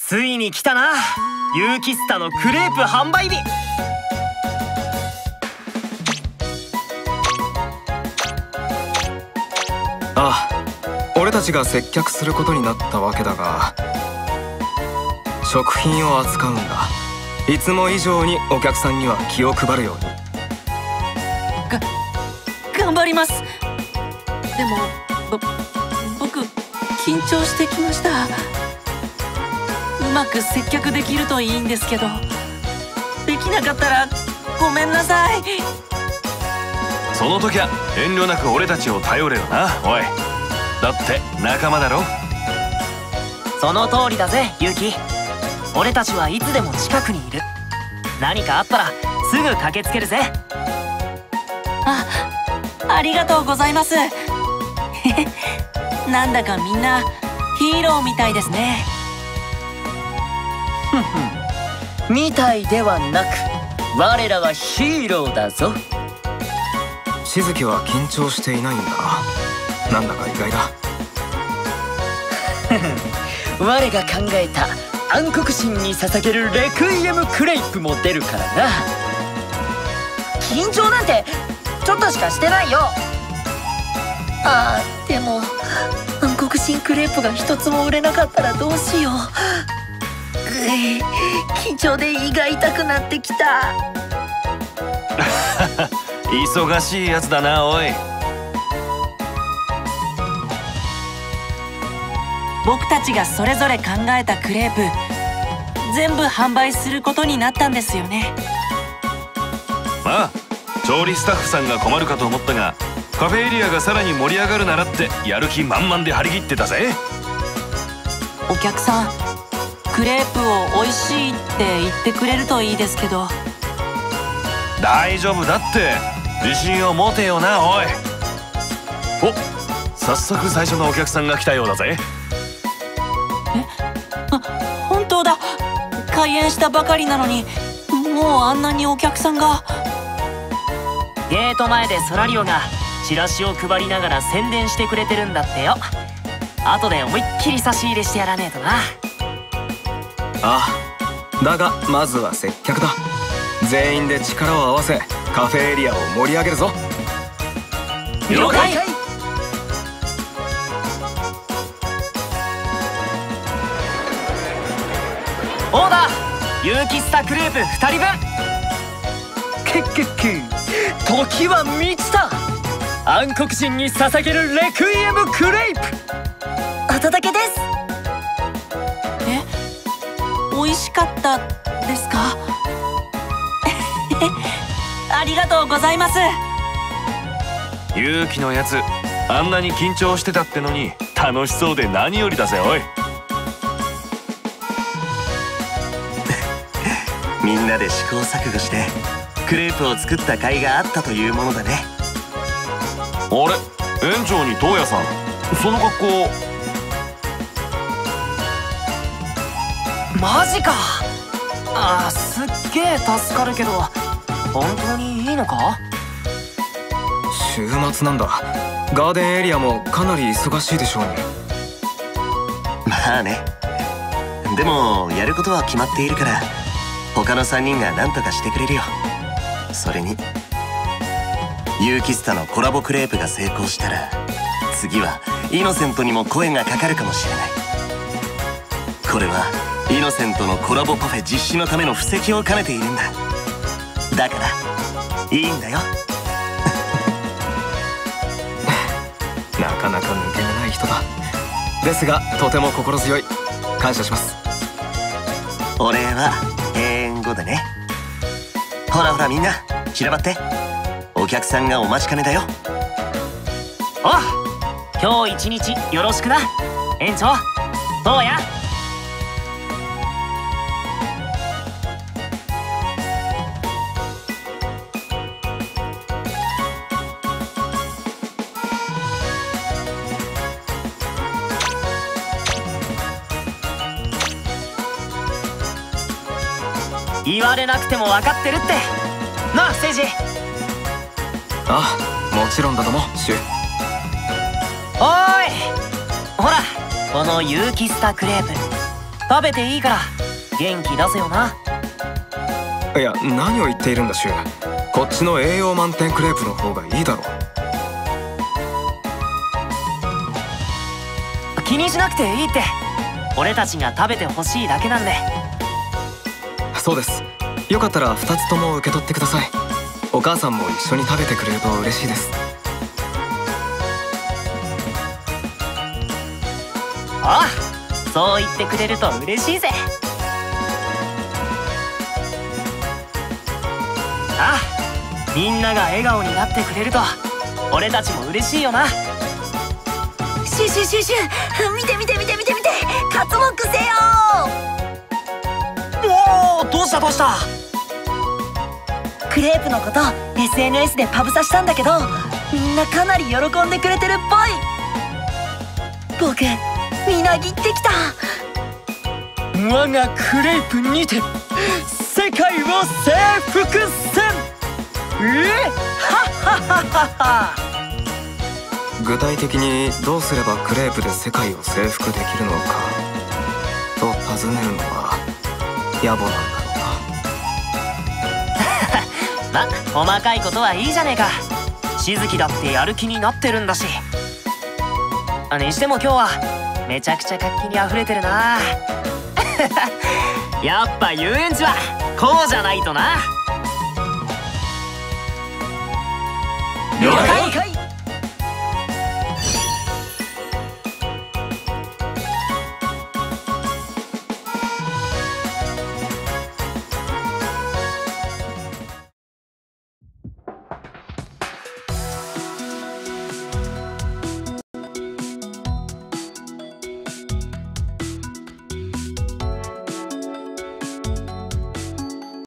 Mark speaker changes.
Speaker 1: ついに来たな、ユーキスタのクレープ販売日。
Speaker 2: ああ、俺たちが接客することになったわけだが、食品を扱うんだ。いつも以上にお客さんには気を配るように。
Speaker 3: 頑張ります。でも僕緊張してきました。うまく接客できるといいんですけど、できなかったらごめんなさい。
Speaker 4: その時は遠慮なく俺たちを頼れよな、おい。だって仲間だろ。
Speaker 1: その通りだぜ、ユウキ。俺たちはいつでも近くにいる。何かあったらすぐ駆けつけるぜ。
Speaker 3: ありがとうございます。なんだかみんなヒーローみたいですね。
Speaker 5: みたいではなく、我らはヒーローだぞ。
Speaker 2: しずきは緊張していないんだな。なんだか意外だ。
Speaker 5: 我が考えた暗黒神に捧げるレクイエムクレイプも出るからな。緊張なんてちょっとしかしてないよ。でも暗黒神クレープが一つも売れなかったらどうしよう。緊張で胃が痛くなってきた。
Speaker 4: 忙しいやつだな、おい。
Speaker 3: 僕たちがそれぞれ考えたクレープ全部販売することになったんですよね。
Speaker 4: まあ調理スタッフさんが困るかと思ったが、カフェエリアがさらに盛り上がるならってやる気満々で張り切ってたぜ。
Speaker 3: お客さんクレープを美味しいって言ってくれるといいですけど。
Speaker 4: 大丈夫だって、自信を持てよな、おい。お、早速最初のお客さんが来たようだぜ。
Speaker 3: 本当だ。開園したばかりなのにもうあんなにお客さんが。
Speaker 1: ゲート前でソラリオがチラシを配りながら宣伝してくれてるんだってよ。後で思いっきり差し入れしてやらねえとな。
Speaker 2: ああ、だがまずは接客だ。全員で力を合わせカフェエリアを盛り上げるぞ。
Speaker 1: 了解。オーダー、ユーキスタクレープ2人分。
Speaker 5: 時は満ちた。暗黒神に捧げるレクイエムクレイプ。お届けです。
Speaker 3: 美味しかったですか？ありがとうございます。
Speaker 4: 勇気のやつ、あんなに緊張してたってのに楽しそうで何よりだぜ、おい。
Speaker 6: みんなで試行錯誤してクレープを作った甲斐があったというものだね。
Speaker 4: あれ、園長に東野さん、その格好。
Speaker 1: マジか。すっげえ助かるけど、本当にいいのか？
Speaker 2: 週末なんだ。ガーデンエリアもかなり忙しいでしょうに。
Speaker 6: まあね。でもやることは決まっているから他の3人が何とかしてくれるよ。それにユーキスタのコラボクレープが成功したら次はイノセントにも声がかかるかもしれない。これはイノセントのコラボパフェ実施のための布石を兼ねているんだ。だからいいんだよ。
Speaker 2: なかなか抜け目ない人だ。ですがとても心強い。感謝します。
Speaker 6: お礼は閉園後でね。ほらほらみんな散らばって。お客さんがお待ちかねだよ。
Speaker 1: 今日一日よろしくな、園長、どうや。言われなくても分かってるってなあ、セイジ。
Speaker 2: ああ、もちろんだとも、シュ。
Speaker 1: おーい、ほらこのユーキスタクレープ食べていいから元気出せよな。
Speaker 2: いや、何を言っているんだシュウ。こっちの栄養満点クレープの方がいいだろう。
Speaker 1: 気にしなくていいって。俺たちが食べてほしいだけなんで。
Speaker 2: そうです。よかったら2つとも受け取ってください。お母さんも一緒に食べてくれると嬉しいです。
Speaker 1: ああ、そう言ってくれると嬉しいぜ。ああ、みんなが笑顔になってくれると俺たちも嬉しいよな。
Speaker 3: シュシュシュシュ、見て見て見て見て見て、刮目せよ。
Speaker 1: おお、どうしたどうした。
Speaker 3: クレープのこと SNS でパブサしたんだけど、みんなかなり喜んでくれてるっぽい。僕みなぎってきた。我がクレープにて世界を征服せん。
Speaker 2: 具体的にどうすればクレープで世界を征服できるのかと尋ねるのは野暮なんだろうな。
Speaker 1: ま、細かいことはいいじゃねえか。しずきだってやる気になってるんだし。にしても今日はめちゃくちゃ活気にあふれてるな。やっぱ遊園地はこうじゃないとな。
Speaker 3: 了解。